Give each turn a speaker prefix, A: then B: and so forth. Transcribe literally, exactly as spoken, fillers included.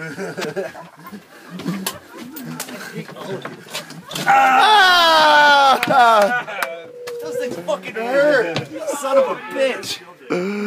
A: Ah! Those things fucking hurt! Son of a bitch!